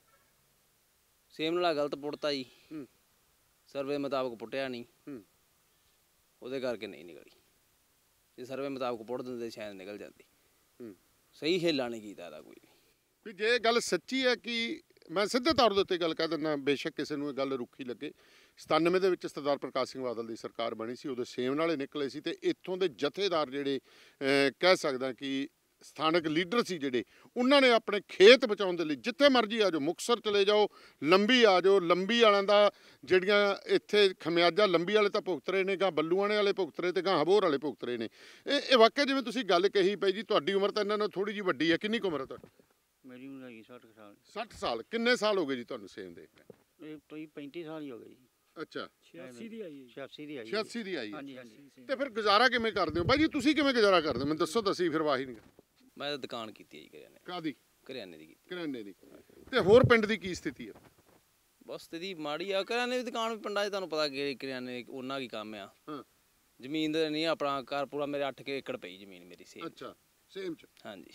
ਸੇਮ ਨਾਲ ਗਲਤ ਪੁੱਟਤਾ ਜੀ। ਹੂੰ। ਸਰਵੇ ਮੁਤਾਬਕ ਪੁੱਟਿਆ ਨਹੀਂ, ਹੂੰ। ਉਹਦੇ ਕਰਕੇ ਨਹੀਂ ਨਿਕਲੀ। ਜੇ ਸਰਵੇ ਮੁਤਾਬਕ ਪੁੱਟ ਦਿੰਦੇ ਸ਼ਾਇਦ ਨਿਕਲ ਜਾਂਦੀ। ਹੂੰ। ਸਹੀ ਹਿੱਲਾ ਨਹੀਂ ਕੀਤਾ ਇਹਦਾ ਕੋਈ ਵੀ। ਜੇ ਗੱਲ ਸੱਚੀ ਹੈ ਕਿ ਮੈਂ ਸਿੱਧੇ ਤੌਰ ਦੇ ਉੱਤੇ ਗੱਲ ਕਹਿ ਦਿੰਦਾ, ਬੇਸ਼ੱਕ ਕਿਸੇ ਨੂੰ ਇਹ ਗੱਲ ਰੁੱਖੀ ਲੱਗੇ, 97 ਦੇ ਵਿੱਚ ਸਰਦਾਰ ਪ੍ਰਕਾਸ਼ ਸਿੰਘ ਬਾਦਲ ਦੀ ਸਰਕਾਰ ਬਣੀ ਸੀ, ਉਦੋਂ ਸੇਮ ਨਾਲੇ ਨਿਕਲੇ ਸੀ, ਤੇ ਇੱਥੋਂ ਦੇ ਜਥੇਦਾਰ ਜਿਹੜੇ ਕਹਿ ਸਕਦਾ ਕਿ ਸਥਾਨਕ ਲੀਡਰ ਸੀ ਜਿਹੜੇ, ਉਹਨਾਂ ਨੇ ਆਪਣੇ ਖੇਤ ਬਚਾਉਣ ਦੇ ਲਈ ਜਿੱਥੇ ਮਰਜ਼ੀ ਆ ਜਾਓ, ਮੁਕਤਸਰ ਚਲੇ ਜਾਓ, ਲੰਬੀ ਆ ਜਾਓ, ਲੰਬੀ ਵਾਲਿਆਂ ਦਾ ਜਿਹੜੀਆਂ ਇੱਥੇ ਖਮਿਆਜਾ ਲੰਬੀ ਵਾਲੇ ਤਾਂ ਭੁਗਤ ਰਹੇ ਨੇ, ਗਾਂ ਬੱਲੂਆਣੇ ਵਾਲੇ ਭੁਗਤ ਰਹੇ, ਤੇ ਗਾਂ ਹਬੋਰ ਵਾਲੇ ਭੁਗਤ ਰਹੇ ਨੇ। ਇਹ ਵਾਕਿਆ ਜਿਵੇਂ ਤੁਸੀਂ ਗੱਲ ਕਹੀ ਪਈ ਜੀ, ਤੁਹਾਡੀ ਉਮਰ ਤਾਂ ਇਹਨਾਂ ਨਾਲ ਥੋੜ੍ਹੀ ਜਿਹੀ ਵੱਡੀ ਹੈ, ਕਿੰਨੀ ਕੁ ਉਮਰ ਹੈ ਤੁਹਾਡੀ? ਮੇਰੀ ਉਮਰ ਹੈਗੀ 60 ਸਾਲ। 60 ਸਾਲ। ਕਿੰਨੇ ਸਾਲ ਹੋ ਗਏ ਜੀ ਤੁਹਾਨੂੰ ਸੇਮ ਦੇ? ਇਹ ਤੋਂ 35 ਸਾਲ ਹੀ ਹੋ ਗਏ ਜੀ। ਅੱਛਾ। 86 ਦੀ ਆਈ ਹੈ 86 ਦੀ ਆਈ 86 ਦੀ ਆਈ ਹੈ। ਹਾਂਜੀ ਹਾਂਜੀ। ਤੇ ਫਿਰ ਗੁਜ਼ਾਰਾ ਕਿਵੇਂ ਕਰਦੇ ਹੋ ਬਾਈ ਜੀ? ਤੁਸੀਂ ਕਿਵੇਂ ਗੁਜ਼ਾਰਾ ਕਰਦੇ ਹੋ ਮੈਨੂੰ ਦੱਸੋ, ਦੱਸੀ ਫਿਰ ਵਾਹੀ ਨਹੀਂ। ਮੈਂ ਤਾਂ ਦੁਕਾਨ ਕੀਤੀ ਹੈ ਜੀ ਕਰਿਆਨੇ ਕਾਦੀ? ਕਰਿਆਨੇ ਦੀ ਕੀਤੀ। ਕਰਿਆਨੇ ਦੀ। ਤੇ ਹੋਰ ਪਿੰਡ ਦੀ ਕੀ ਸਥਿਤੀ ਹੈ? ਬਸ ਸਥਿਤੀ ਮਾੜੀ ਆ। ਕਰਿਆਨੇ ਦੀ ਦੁਕਾਨ ਵੀ ਪਿੰਡਾਂ 'ਚ ਤੁਹਾਨੂੰ ਪਤਾ ਕਿ ਕਰਿਆਨੇ ਉਹਨਾਂ ਕੀ ਕੰਮ ਆ। ਹਾਂ। ਜ਼ਮੀਨ ਦਾ ਨਹੀਂ, ਆਪਣਾ ਘਰ ਪੂਰਾ ਮੇਰੇ 8 ਏਕੜ ਪਈ ਜ਼ਮੀਨ ਮੇਰੀ ਸੇਮ। ਅੱਛਾ, ਸੇਮ ਚ। ਹਾਂਜੀ।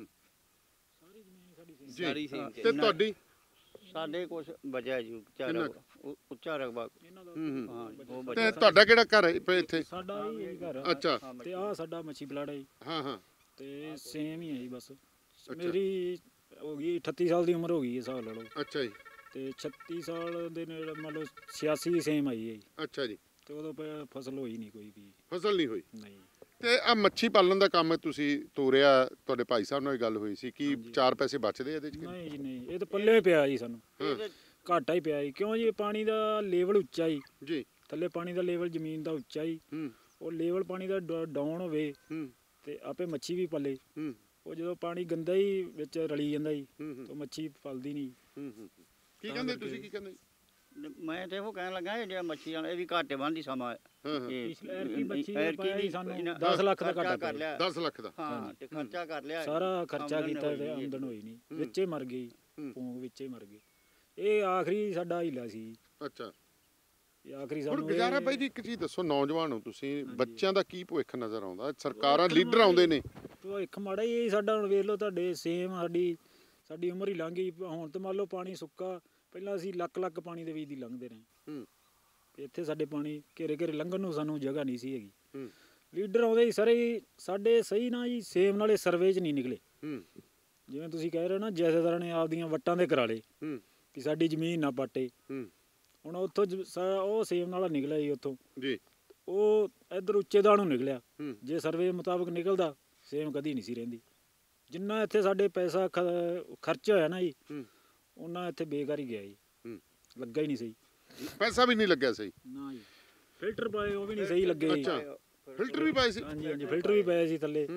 ਸਾਰੀ ਜ਼ਮੀਨ ਸਾਡੀ ਸੇਮ ਸਾਰੀ ਸੇਮ 'ਚ। ਤੇ ਤੁਹਾਡੀ? ਸਾਡੇ ਕੁਛ ਬਚਿਆ ਜੀ, ਉੱਚਾ ਰਕਬਾ। ਇਹਨਾਂ ਦਾ ਹਾਂ ਉਹ ਤੇ ਬਚਿਆ। ਤੁਹਾਡਾ ਕਿਹੜਾ ਘਰ ਹੈ ਇੱਥੇ? ਸਾਡਾ ਹੀ ਘਰ ਅੱਛਾ। ਤੇ ਆਹ ਸਾਡਾ ਮੱਛੀ ਪਲਾੜਾ ਜੀ, ਹਾਂ ਹਾਂ। ਤੇ ਸੇਮ ਹੀ ਹੈ ਜੀ ਬਸ। ਮੇਰੀ ਹੋ ਗਈ 38 ਸਾਲ ਦੀ ਉਮਰ ਹੋ ਗਈ ਹੈ, ਹਿਸਾਬ ਲਾ ਲਓ। ਅੱਛਾ ਜੀ। ਤੇ 36 ਸਾਲ ਦੇ ਨੇੜੇ ਮੰਨ ਲਓ 86 ਦੀ ਸੇਮ ਆਈ ਹੈ ਜੀ, ਅੱਛਾ ਜੀ। ਤੇ ਉਦੋਂ ਫਸਲ ਹੋਈ ਨਹੀਂ ਕੋਈ ਵੀ। ਫਸਲ ਨਹੀਂ ਹੋਈ? ਨਹੀਂ। ਤੇ ਆ ਮੱਛੀ ਪਾਲਣ ਦਾ ਕੰਮ ਤੁਸੀਂ ਤੋਰਿਆ, ਤੁਹਾਡੇ ਭਾਈ ਸਾਹਿਬ ਨਾਲ ਗੱਲ ਹੋਈ ਸੀ ਕਿ 4 ਪੈਸੇ ਬਚਦੇ ਇਹਦੇ ਚ? ਨਹੀਂ ਜੀ ਨਹੀਂ, ਇਹ ਤਾਂ ਪੱਲੇ ਪਿਆ ਜੀ ਸਾਨੂੰ, ਘਾਟਾ ਹੀ ਪਿਆ ਜੀ। ਕਿਉਂ ਜੀ? ਪਾਣੀ ਦਾ ਲੈਵਲ ਉੱਚਾ ਜੀ, ਜੀ। ਥੱਲੇ ਪਾਣੀ ਦਾ ਲੈਵਲ ਜ਼ਮੀਨ ਦਾ ਉੱਚਾ ਜੀ। ਹੂੰ। ਉਹ ਲੈਵਲ ਪਾਣੀ ਦਾ ਡਾਊਨ ਹੋਵੇ ਹੂੰ। ਤੇ ਆਪੇ ਮੱਛੀ ਵੀ ਪਲੇ। ਹੂੰ। ਉਹ ਜਦੋਂ ਪਾਣੀ ਗੰਦਾ ਹੀ ਵਿੱਚ ਰਲੀ ਜਾਂਦਾ ਜੀ, ਹੂੰ। ਤਾਂ ਮੱਛੀ ਪਲਦੀ ਨਹੀਂ। ਹੂੰ। ਕੀ ਕਹਿੰਦੇ ਤੁਸੀਂ? ਕੀ ਕਹਿੰਦੇ? ਮੈਂ ਤੇ ਉਹ ਕਹਿਣ ਲੱਗਾ, ਇਹ ਜਿਹੜਾ ਮੱਛੀ ਵਾਲਾ ਇਹ ਵੀ ਘਾਟੇ ਬੰਦੀ ਸਮਾਂ। ਹਾਂ। ਪਿਛਲੇ ਐਰਕੀ ਮੱਛੀ ਦਾ ਪਾਇਆ ਜੀ ਸਾਨੂੰ 10 ਲੱਖ ਦਾ ਘਾਟਾ ਕਰ ਲਿਆ। 10 ਲੱਖ ਦਾ? ਹਾਂ, ਤੇ ਖਰਚਾ ਕਰ ਲਿਆ, ਸਾਰਾ ਖਰਚਾ ਆਮਦਨ ਕੀਤਾ ਹੋਈ ਤੇ ਨਹੀਂ। ਆਮਦਨ ਹੋਈ ਨਹੀਂ, ਵਿੱਚੇ ਮਰ ਗਈ। ਪੂੰਗ ਵਿੱਚੇ ਮਰ ਗਈ। ਇਹ ਆਖਰੀ ਸਾਡਾ ਹੀਲਾ ਸੀ। ਅੱਛਾ। ਇਹ ਆਖਰੀ ਹੁਣ ਸਾਨੂੰ ਗੁਜ਼ਾਰਾ ਬਾਈ ਜੀ ਇੱਕ ਚੀਜ਼ ਦੱਸੋ, ਨੌਜਵਾਨ ਹੋ ਤੁਸੀਂ, ਬੱਚਿਆਂ ਦਾ ਕੀ ਭਵਿੱਖ ਨਜ਼ਰ ਆਉਂਦਾ? ਸਰਕਾਰਾਂ ਲੀਡਰ ਆਉਂਦੇ ਨੇ, ਭਵਿੱਖ ਮਾੜਾ ਹੀ ਸਾਡਾ। ਹੁਣ ਵੇਖ ਲਓ ਤੁਹਾਡੇ ਸੇਮ ਸਾਡੀ ਉਮਰ ਹੀ ਲੰਘ ਗਈ। ਹੁਣ ਤੇ ਮੰਨ ਲਓ ਪਾਣੀ ਸੁੱਕਾ, ਪਹਿਲਾਂ ਅਸੀਂ ਲੱਖ ਪਾਣੀ ਦੇ ਵਿੱਚ ਦੀ ਲੰਘਦੇ ਰਹੇ। ਹੂੰ। ਇੱਥੇ ਸਾਡੇ ਪਾਣੀ ਘੇਰੇ ਲੰਘਣ ਨੂੰ ਸਾਨੂੰ ਜਗ੍ਹਾ ਨਹੀਂ ਸੀ ਹੈਗੀ। ਹੂੰ। ਲੀਡਰ ਆਉਂਦੇ ਹੀ ਸਾਰੇ ਸਾਡੇ ਸਹੀ ਨਾ ਜੀ, ਸੇਮ ਨਾਲੇ ਸਰਵੇ 'ਚ ਨਹੀਂ ਨਿਕਲੇ। ਹੂੰ। ਜਿਵੇਂ ਤੁਸੀਂ ਕਹਿ ਰਹੇ ਹੋ ਨਾ, ਜਥੇਦਾਰਾਂ ਨੇ ਆਪਦੀਆਂ ਵੱਟਾਂ ਦੇ ਕਰਾ ਲਏ ਹੂੰ। ਕਿ ਸਾਡੀ ਜ਼ਮੀਨ ਨਾ ਪਾਟੇ। ਹੂੰ। ਹੁਣ ਉੱਥੋਂ ਉਹ ਸੇਮ ਨਾਲਾ ਨਿਕਲਿਆ ਜੀ ਉੱਥੋਂ, ਜੀ। ਉਹ ਇੱਧਰ ਉੱਚੇ ਦਾਣੋਂ ਨਿਕਲਿਆ। ਹੂੰ। ਜੇ ਸਰਵੇ ਮੁਤਾਬਕ ਨਿਕਲਦਾ, ਸੇਮ ਕਦੀ ਨਹੀਂ ਸੀ ਰਹਿੰਦੀ। ਜਿੰਨਾ ਇੱਥੇ ਸਾਡੇ ਪੈਸਾ ਖਰਚ ਹੋਇਆ ਨਾ ਜੀ, ਹੂੰ। ਉਹਨਾਂ ਇੱਥੇ ਬੇਕਾਰ ਹੀ ਗਿਆ ਜੀ। ਹੂੰ। ਲੱਗਾ ਹੀ ਨਹੀਂ ਸਹੀ। ਪੈਸਾ ਵੀ ਨਹੀਂ ਲੱਗਿਆ ਸਹੀ? ਨਾ ਜੀ। ਫਿਲਟਰ ਪਾਏ ਉਹ ਵੀ ਨਹੀਂ ਸਹੀ ਲੱਗੇ ਜੀ। ਅੱਛਾ, ਫਿਲਟਰ ਵੀ ਪਾਏ ਸੀ? ਹਾਂਜੀ ਹਾਂਜੀ, ਫਿਲਟਰ ਵੀ ਪਏ ਸੀ ਥੱਲੇ। ਹੂੰ।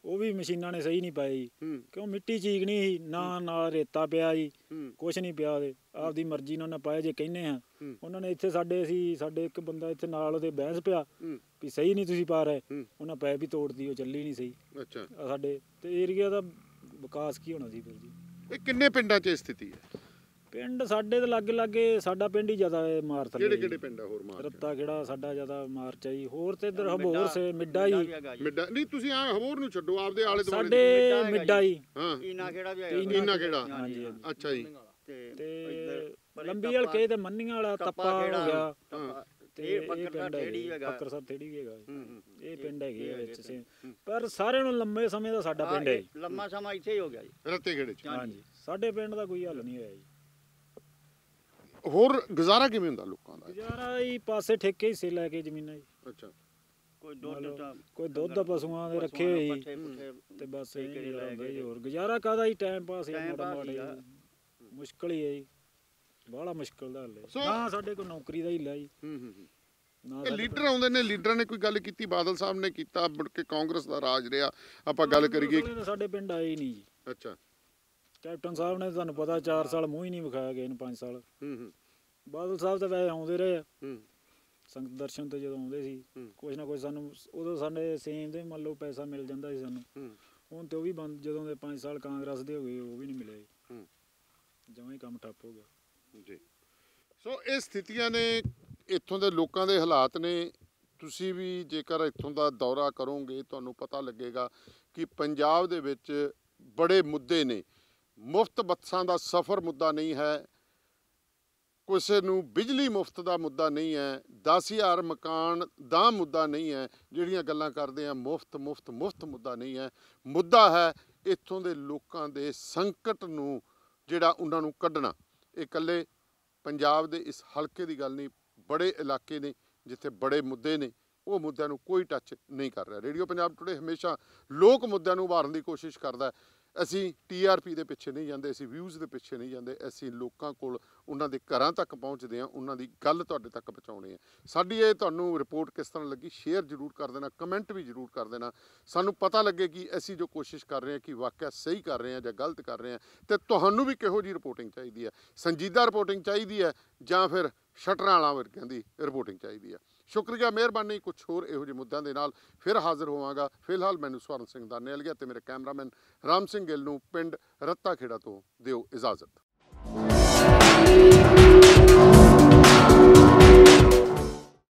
ਉਹ ਵੀ ਮਸ਼ੀਨਾਂ ਨੇ ਸਹੀ ਨਹੀਂ ਪਾਏ ਜੀ ਹੂੰ ਕਿਉਂ ਮਿੱਟੀ ਚੀਕਣੀ ਸੀ ਨਾ ਨਾਲ ਰੇਤਾ ਪਿਆ ਜੀ ਹੂੰ ਕੁਛ ਨਹੀਂ ਪਿਆ ਉਹਦੇ ਆਪਦੀ ਮਰਜ਼ੀ ਨਾਲ ਉਹਨਾਂ ਪਾਇਆ ਜੇ ਕਹਿੰਦੇ ਆ ਹੂੰ। ਉਹਨਾਂ ਨੇ ਇੱਥੇ ਸਾਡੇ ਇੱਕ ਬੰਦਾ ਇੱਥੇ ਨਾਲ ਉਹਦੇ ਬਹਿਸ ਪਿਆ ਹੂੰ ਵੀ ਸਹੀ ਨਹੀਂ ਤੁਸੀਂ ਪਾ ਰਹੇ ਹੂੰ। ਉਹਨਾਂ ਪੈਪ ਵੀ ਤੋੜਦੀ ਉਹ ਚੱਲੀ ਨਹੀਂ ਸਹੀ ਅੱਛਾ ਆਹ ਸਾਡੇ ਤੇ ਏਰੀਆ ਦਾ ਵਿਕਾਸ ਕੀ ਹੋਣਾ ਸੀ ਫਿਰ ਜੀ ਇਹ ਕਿੰਨੇ ਪਿੰਡਾਂ 'ਚ ਇਹ ਸਥਿਤੀ ਹੈ ਪਿੰਡ ਸਾਡੇ ਦੇ ਲਾਗੇ ਸਾਡਾ ਪਿੰਡ ਹੀ ਜ਼ਿਆਦਾ ਮਾਰ ਥੱਲੇ ਕਿਹੜੇ ਜੀ। ਕਿਹੜੇ ਪਿੰਡ ਆ ਹੋਰ ਮਾਰ ਰੱਤਾ ਕਿਹੜਾ ਸਾਡਾ ਜ਼ਿਆਦਾ ਮਾਰਚ ਆ ਜੀ ਹੋਰ ਤੇ ਇੱਧਰ ਮਿੱਡਾ- ਹਬੋਰ ਸੇ ਮਿੱਡਾ ਜੀ ਮਿੱਡਾ ਨਹੀਂ ਤੁਸੀਂ ਆ ਹਬੋਰ ਨੂੰ ਛੱਡੋ ਆਪਦੇ ਆਲੇ ਦੁਆਲੇ ਸਾਡੇ ਮਿੱਡਾ ਜੀ ਹਾਂ ਇਨਾ ਖੇੜਾ ਵੀ ਇਨਾ ਕਿਹੜਾ ਹਾਂਜੀ ਅੱਛਾ ਜੀ ਤੇ ਲੰਬੀ ਹਲਕੇ ਤੇ ਮੰਨੀਆਂ ਵਾਲਾ ਤੱਪਾ ਹੋ ਗਿਆ ਹਾਂ ਤੇ ਇਹ ਪਿੰਡ ਠੇੜੀ ਹੈਗਾ ਪੱਕਰ ਸਾਹਿਬ ਠੇੜੀ ਵੀ ਹੈਗਾ ਜੀ। ਹੂੰ ਹੂੰ ਇਹ ਪਿੰਡ ਹੈਗੇ ਆ ਵਿੱਚ ਪਰ ਸਾਰਿਆਂ ਨੂੰ ਲੰਬੇ ਸਮੇਂ ਦਾ ਸਾਡਾ ਪਿੰਡ ਹੈ ਜੀ। ਲੰਮਾ ਸਮਾਂ ਇੱਥੇ ਹੀ ਹੋ ਗਿਆ ਜੀ ਰੱਤੇ ਖੇੜੇ 'ਚ ਹਾਂਜੀ ਸਾਡੇ ਪਿੰਡ ਦਾ ਕੋਈ ਹੱਲ ਨਹੀਂ ਹੋਇਆ ਜੀ ਹੋਰ ਗੁਜ਼ਾਰਾ ਕਿਵੇਂ ਹੁੰਦਾ ਲੋਕਾਂ ਦਾ ਗੁਜ਼ਾਰਾ ਹੀ ਪਾਸੇ ਠੇਕੇ ਹਿੱਸੇ ਲੈ ਕੇ ਜ਼ਮੀਨਾਂ ਜੀ ਅੱਛਾ ਕੋਈ ਦੁੱਧ ਤਾਂ ਕੋਈ ਦੁੱਧ ਪਸ਼ੂਆਂ ਦੇ ਰੱਖੇ ਹੋਏ ਜੀ ਪੱਠੇ ਪੁੱਠੇ ਤੇ ਬਸ ਠੇਕੇ ਇਹ ਦੇ ਲੈ ਹੁੰਦਾ ਜੀ ਗਏ। ਹੋਰ ਗੁਜ਼ਾਰਾ ਕਾਦਾ ਹੀ ਟਾਈਮ ਪਾਸ ਹੀ Time ਮਾੜਾ pass ਮਾੜਾ ਹੀ ਜੀ। ਆ। ਮੁਸ਼ਕਲ ਹੀ ਹੈ ਜੀ ਬਾਹਲਾ ਮੁਸ਼ਕਲ ਦਾ ਹੱਲ ਹੈ ਸੋ- ਨਾ ਸਾਡੇ ਕੋਲ ਨੌਕਰੀ ਦਾ ਹਿੱਲਾ ਜੀ ਹੂੰ ਹੂੰ ਹੂੰ। ਨਾ ਇਹ ਸਾਡੇ ਲੀਡਰ ਆਉਂਦੇ ਨੇ ਲੀਡਰਾਂ ਨੇ ਕੋਈ ਗੱਲ ਕੀਤੀ ਬਾਦਲ ਸਾਹਿਬ ਨੇ ਕੀਤਾ ਮੁੜ ਕੇ ਕਾਂਗਰਸ ਦਾ ਰਾਜ ਰਿਹਾ ਆਪਾਂ ਗੱਲ ਕਰੀਏ ਕੋਲ ਤਾਂ ਸਾਡੇ ਪਿੰਡ ਆਏ ਹੀ ਨਹੀਂ ਜੀ ਅੱਛਾ ਕੈਪਟਨ ਸਾਹਿਬ ਨੇ ਤੁਹਾਨੂੰ ਪਤਾ 4 ਸਾਲ ਮੂੰਹ ਹੀ ਨਹੀਂ ਵਿਖਾਇਆ ਗਏ ਨੂੰ 5 ਸਾਲ ਹੂੰ ਹੂੰ ਬਾਦਲ ਸਾਹਿਬ ਤਾਂ ਵੈਸੇ ਆਉਂਦੇ ਰਹੇ ਆ ਹੂੰ ਸੰਗਤ ਦਰਸ਼ਨ ਤੇ ਜਦੋਂ ਆਉਂਦੇ ਸੀ ਹੂੰ। ਕੁਛ ਨਾ ਕੁਛ ਸਾਨੂੰ ਉਦੋਂ ਸਾਡੇ ਸੇਮ ਦੇ ਮੰਨ ਲਓ ਪੈਸਾ ਮਿਲ ਜਾਂਦਾ ਸੀ ਸਾਨੂੰ ਹੂੰ ਹੁਣ ਤੇ ਉਹ ਵੀ ਬੰਦ ਜਦੋਂ ਦੇ 5 ਸਾਲ ਕਾਂਗਰਸ ਦੇ ਹੋ ਗਏ ਉਹ ਵੀ ਨਹੀਂ ਮਿਲਿਆ ਜੀ ਹੂੰ ਜਮਾਂ ਹੀ ਕੰਮ ਠੱਪ ਹੋ ਗਿਆ ਜੀ ਸੋ ਇਹ ਸਥਿਤੀਆਂ ਨੇ ਇੱਥੋਂ ਦੇ ਲੋਕਾਂ ਦੇ ਹਾਲਾਤ ਨੇ ਤੁਸੀਂ ਵੀ ਜੇਕਰ ਇੱਥੋਂ ਦਾ ਦੌਰਾ ਕਰੋਗੇ ਤੁਹਾਨੂੰ ਪਤਾ ਲੱਗੇਗਾ ਕਿ ਪੰਜਾਬ ਦੇ ਵਿੱਚ ਬੜੇ ਮੁੱਦੇ ਨੇ ਮੁਫਤ ਬੱਸਾਂ ਦਾ ਸਫ਼ਰ ਮੁੱਦਾ ਨਹੀਂ ਹੈ ਕਿਸੇ ਨੂੰ ਬਿਜਲੀ ਮੁਫਤ ਦਾ ਮੁੱਦਾ ਨਹੀਂ ਹੈ 10,000 ਮਕਾਨ ਦਾ ਮੁੱਦਾ ਨਹੀਂ ਹੈ ਜਿਹੜੀਆਂ ਗੱਲਾਂ ਕਰਦੇ ਆ ਮੁਫਤ ਮੁੱਦਾ ਨਹੀਂ ਹੈ ਮੁੱਦਾ ਹੈ ਇੱਥੋਂ ਦੇ ਲੋਕਾਂ ਦੇ ਸੰਕਟ ਨੂੰ ਜਿਹੜਾ ਉਹਨਾਂ ਨੂੰ ਕੱਢਣਾ ਇਹ ਇਕੱਲੇ ਪੰਜਾਬ ਦੇ ਇਸ ਹਲਕੇ ਦੀ ਗੱਲ ਨਹੀਂ ਬੜੇ ਇਲਾਕੇ ਨੇ ਜਿੱਥੇ ਬੜੇ ਮੁੱਦੇ ਨੇ ਉਹ ਮੁੱਦਿਆਂ ਨੂੰ ਕੋਈ ਟੱਚ ਨਹੀਂ ਕਰ ਰਿਹਾ ਰੇਡੀਓ ਪੰਜਾਬ ਟੁਡੇ ਹਮੇਸ਼ਾ ਲੋਕ ਮੁੱਦਿਆਂ ਨੂੰ ਉਭਾਰਨ ਦੀ ਕੋਸ਼ਿਸ਼ ਕਰਦਾ ਅਸੀਂ TRP ਦੇ ਪਿੱਛੇ ਨਹੀਂ ਜਾਂਦੇ ਅਸੀਂ ਵਿਊਜ਼ ਦੇ ਪਿੱਛੇ ਨਹੀਂ ਜਾਂਦੇ ਅਸੀਂ ਲੋਕਾਂ ਕੋਲ ਉਹਨਾਂ ਦੇ ਘਰਾਂ ਤੱਕ ਪਹੁੰਚਦੇ ਹਾਂ ਉਹਨਾਂ ਦੀ ਗੱਲ ਤੁਹਾਡੇ ਤੱਕ ਪਹੁੰਚਾਉਣੀ ਹੈ ਸਾਡੀ ਇਹ ਤੁਹਾਨੂੰ ਰਿਪੋਰਟ ਕਿਸ ਤਰ੍ਹਾਂ ਲੱਗੀ ਸ਼ੇਅਰ ਜ਼ਰੂਰ ਕਰ ਦੇਣਾ ਕਮੈਂਟ ਵੀ ਜ਼ਰੂਰ ਕਰ ਦੇਣਾ ਸਾਨੂੰ ਪਤਾ ਲੱਗੇ ਕਿ ਅਸੀਂ ਜੋ ਕੋਸ਼ਿਸ਼ ਕਰ ਰਹੇ ਹਾਂ ਕਿ ਵਾਕਿਆ ਸਹੀ ਕਰ ਰਹੇ ਹਾਂ ਜਾਂ ਗਲਤ ਕਰ ਰਹੇ ਹਾਂ ਤੇ ਤੁਹਾਨੂੰ ਵੀ ਕਿਹੋ ਜਿਹੀ ਰਿਪੋਰਟਿੰਗ ਚਾਹੀਦੀ ਹੈ ਸੰਜੀਦਾ ਰਿਪੋਰਟਿੰਗ ਚਾਹੀਦੀ ਹੈ ਜਾਂ ਫਿਰ ਸ਼ਟਰਾਂ ਵਾਲਾਂ ਵਰਗਿਆਂ ਦੀ ਰਿਪੋਰਟਿੰਗ ਚਾਹੀਦੀ ਹੈ ਸ਼ੁਕਰੀਆ ਮਿਹਰਬਾਨੀ ਕੁਝ ਹੋਰ ਇਹੋ ਜਿਹੇ ਮੁੱਦਿਆਂ ਦੇ ਨਾਲ ਫਿਰ ਹਾਜ਼ਰ ਹੋਵਾਂਗਾ ਫਿਲਹਾਲ ਮੈਨੂੰ ਸਵਰਨ ਸਿੰਘ ਦਾਨੇਵਾਲ ਗਿਆ ਤੇ ਮੇਰੇ ਕੈਮਰਾਮੈਨ ਰਾਮ ਸਿੰਘ ਗਿੱਲ ਨੂੰ ਪਿੰਡ ਰੱਤਾ ਖੇੜਾ ਤੋਂ ਦਿਓ ਇਜਾਜ਼ਤ